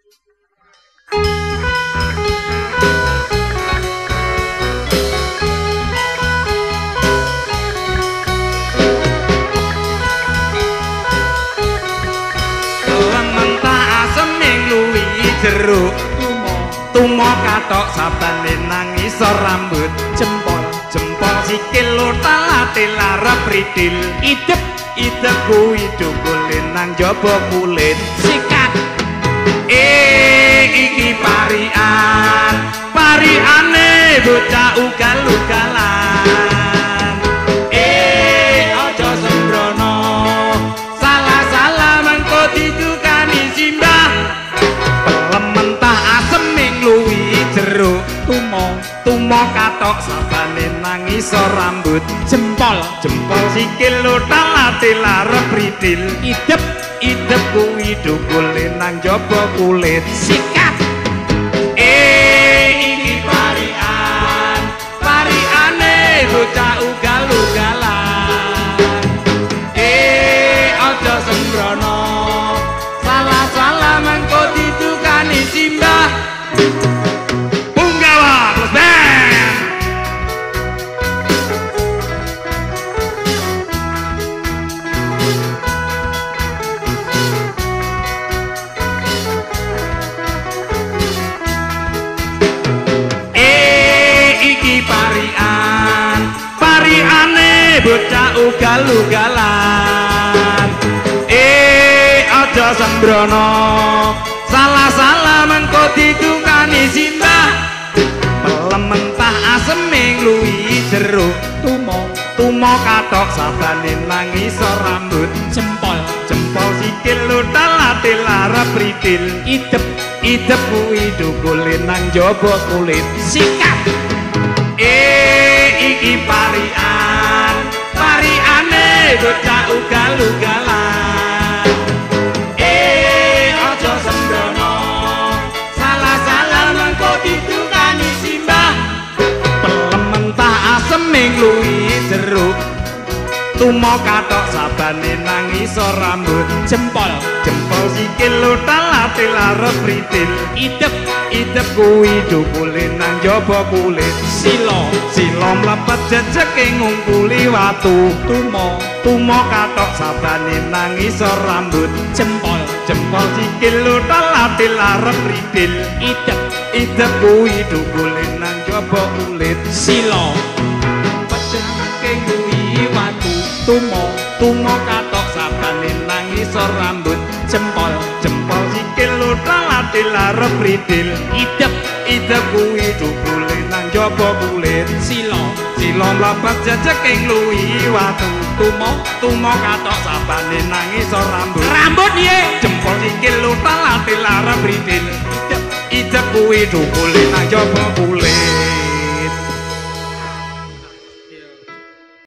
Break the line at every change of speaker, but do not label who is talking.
jeruk tumo katok sabane nang isor rambut jempol sikil lotal ati larap ridil idep kuwi dukule nang jaba kulit sikat iki pariane bocah ugal-ugalan aja sembrono salah mengko didukani simbah jeruk tumo katok sabane nang isor rambut jempol sikil lotal ati larep ridil idep kuwi dukule nang jaba kulit sikat iki pariane bocah ugal-ugalan aja sembrono salah mengko didukani simbah bocah ugal-ugalan aja sembrono salah mengko didukani simbah pelementah aseme ngluwi jeruk tumo katok sabane nang isor rambut jempol sikil lotal ati larap ridil idep kuwi dukule nang jaba kulit sikat iki pariane bocah ugal-ugalan aja sembrono salah mengko didukani simbah pelementah aseme ngluwi jeruk tumo katok sabane nang isor rambut jempol sikil lotal ati larep ridil idep kuwi dukule nang jaba kulit silo mlepet jejeke ngumpuli watu tumo katok sabane nang isor rambut jempol sikil lotal ati larep ridil idep kuwi dukule nang jaba kulit silo jejeke ngumpuli watu tumo katok sabane nang isor rambut jempol sikil lotal ati larep ridil idep kuwi dukule nang jaba kulit silo mlepet jejeke ngluwi watu tumo katok sabane nang isor rambut ye jempol sikil lotal ati larep ridil idep kuwi dukule nang jaba kulit